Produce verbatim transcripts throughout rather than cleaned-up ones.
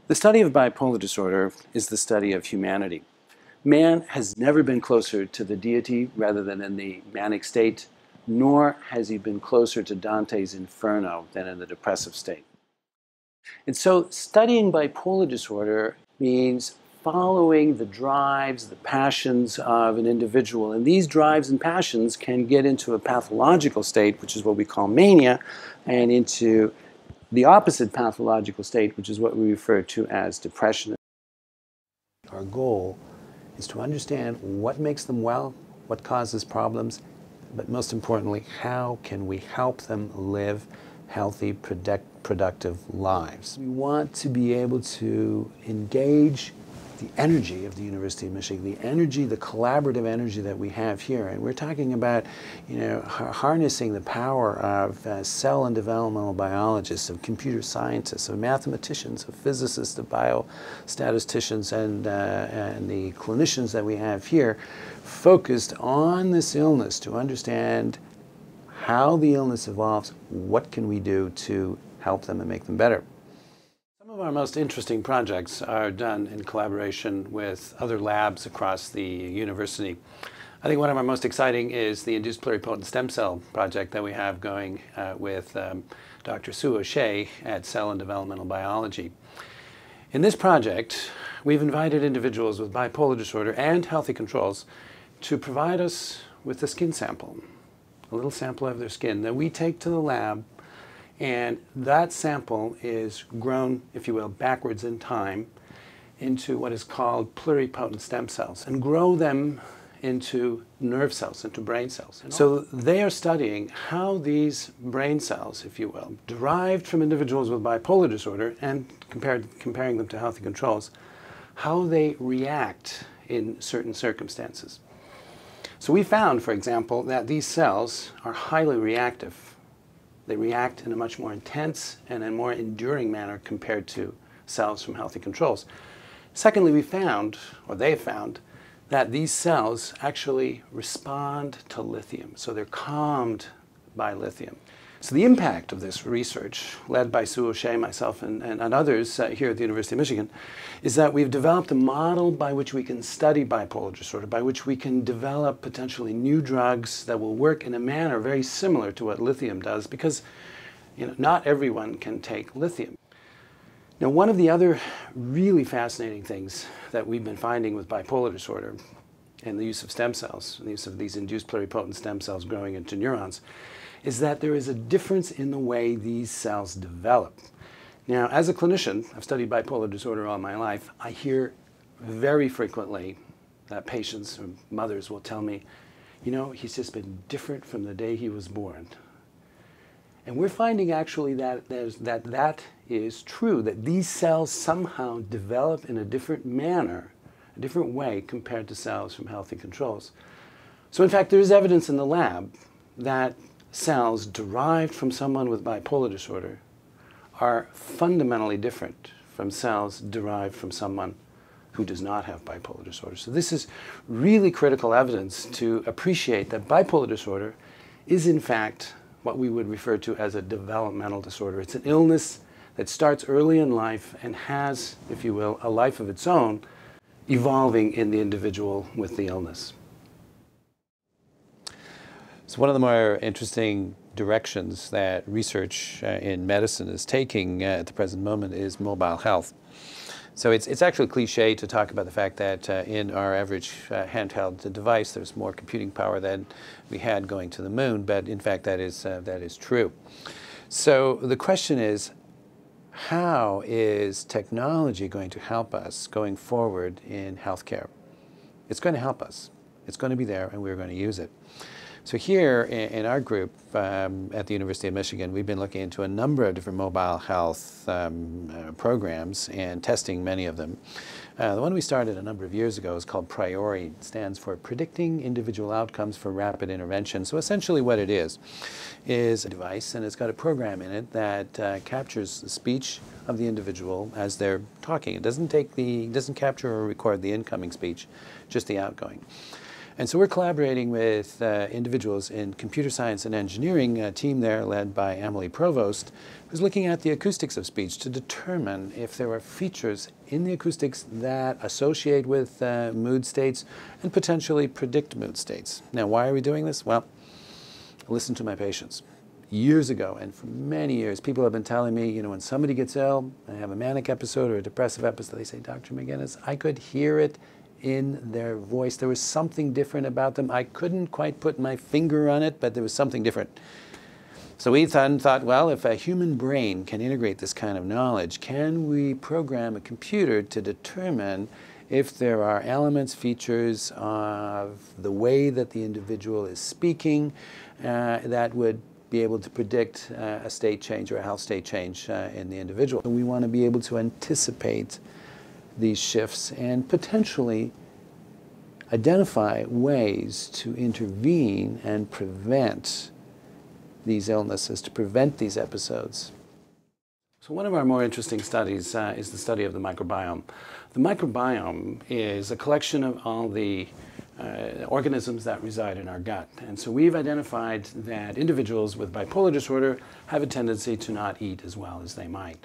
The study of bipolar disorder is the study of humanity. Man has never been closer to the deity rather than in the manic state, nor has he been closer to Dante's Inferno than in the depressive state. And so studying bipolar disorder means following the drives, the passions of an individual. And these drives and passions can get into a pathological state, which is what we call mania, and into the opposite pathological state, which is what we refer to as depression. Our goal is to understand what makes them well, what causes problems, but most importantly, how can we help them live healthy, product, productive lives. We want to be able to engage the energy of the University of Michigan, the energy, the collaborative energy that we have here. And we're talking about, you know, harnessing the power of uh, cell and developmental biologists, of computer scientists, of mathematicians, of physicists, of biostatisticians, and, uh, and the clinicians that we have here, focused on this illness to understand how the illness evolves, what can we do to help them and make them better. Some of our most interesting projects are done in collaboration with other labs across the university. I think one of our most exciting is the induced pluripotent stem cell project that we have going uh, with um, Doctor Sue O'Shea at Cell and Developmental Biology. In this project, we've invited individuals with bipolar disorder and healthy controls to provide us with a skin sample, a little sample of their skin that we take to the lab. And that sample is grown, if you will, backwards in time into what is called pluripotent stem cells and grow them into nerve cells, into brain cells. So they are studying how these brain cells, if you will, derived from individuals with bipolar disorder and compared, comparing them to healthy controls, how they react in certain circumstances. So we found, for example, that these cells are highly reactive. They react in a much more intense and a more enduring manner compared to cells from healthy controls. Secondly, we found, or they found, that these cells actually respond to lithium. So they're calmed by lithium. So the impact of this research, led by Sue O'Shea, myself, and, and, and others uh, here at the University of Michigan, is that we've developed a model by which we can study bipolar disorder, by which we can develop potentially new drugs that will work in a manner very similar to what lithium does, because you know, not everyone can take lithium. Now, one of the other really fascinating things that we've been finding with bipolar disorder and the use of stem cells, and the use of these induced pluripotent stem cells growing into neurons, is that there is a difference in the way these cells develop. Now, as a clinician, I've studied bipolar disorder all my life. I hear very frequently that patients or mothers will tell me, you know, he's just been different from the day he was born. And we're finding actually that there's, that that is true, that these cells somehow develop in a different manner, a different way compared to cells from healthy controls. So in fact, there is evidence in the lab that cells derived from someone with bipolar disorder are fundamentally different from cells derived from someone who does not have bipolar disorder. So this is really critical evidence to appreciate that bipolar disorder is in fact what we would refer to as a developmental disorder. It's an illness that starts early in life and has, if you will, a life of its own, evolving in the individual with the illness. So one of the more interesting directions that research uh, in medicine is taking uh, at the present moment is mobile health. So it's, it's actually cliche to talk about the fact that uh, in our average uh, handheld device there's more computing power than we had going to the moon, but in fact that is, uh, that is true. So the question is, how is technology going to help us going forward in healthcare? It's going to help us. It's going to be there and we're going to use it. So here in, in our group um, at the University of Michigan, we've been looking into a number of different mobile health um, uh, programs and testing many of them. Uh, the one we started a number of years ago is called PRIORI. It stands for Predicting Individual Outcomes for Rapid Intervention. So essentially what it is, is a device, and it's got a program in it that uh, captures the speech of the individual as they're talking. It doesn't take the, doesn't capture or record the incoming speech, just the outgoing. And so we're collaborating with uh, individuals in computer science and engineering, a team there led by Emily Provost, who's looking at the acoustics of speech to determine if there are features in the acoustics that associate with uh, mood states and potentially predict mood states. Now, why are we doing this? Well, listen to my patients. Years ago, and for many years, people have been telling me, you know, when somebody gets ill, they have a manic episode or a depressive episode, they say, Doctor McInnis, I could hear it in their voice. There was something different about them. I couldn't quite put my finger on it, but there was something different. So we thought, thought, well, if a human brain can integrate this kind of knowledge, can we program a computer to determine if there are elements, features of the way that the individual is speaking uh, that would be able to predict uh, a state change or a health state change uh, in the individual. And we want to be able to anticipate these shifts and potentially identify ways to intervene and prevent these illnesses, to prevent these episodes. So one of our more interesting studies uh, is the study of the microbiome. The microbiome is a collection of all the uh, organisms that reside in our gut. And so we've identified that individuals with bipolar disorder have a tendency to not eat as well as they might.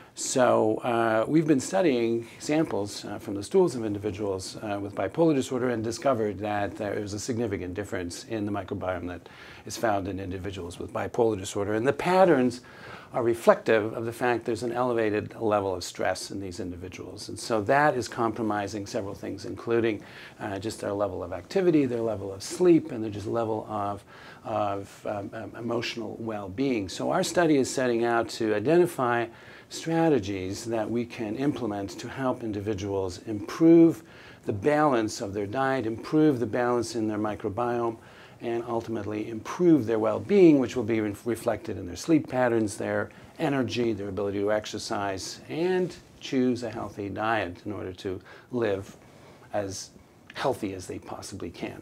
So uh, we've been studying samples uh, from the stools of individuals uh, with bipolar disorder and discovered that there is a significant difference in the microbiome that is found in individuals with bipolar disorder. And the patterns are reflective of the fact there's an elevated level of stress in these individuals. And so that is compromising several things, including uh, just their level of activity, their level of sleep, and their just level of, of um, um, emotional well-being. So our study is setting out to identify strategies that we can implement to help individuals improve the balance of their diet, improve the balance in their microbiome, and ultimately improve their well-being, which will be re reflected in their sleep patterns, their energy, their ability to exercise, and choose a healthy diet in order to live as healthy as they possibly can.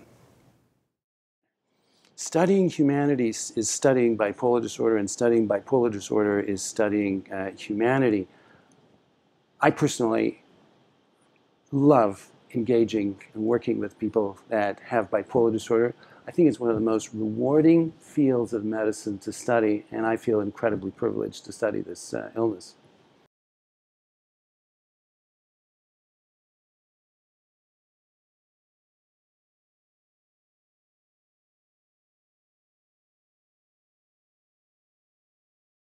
Studying humanity is studying bipolar disorder, and studying bipolar disorder is studying uh, humanity. I personally love engaging and working with people that have bipolar disorder. I think it's one of the most rewarding fields of medicine to study, and I feel incredibly privileged to study this uh, illness.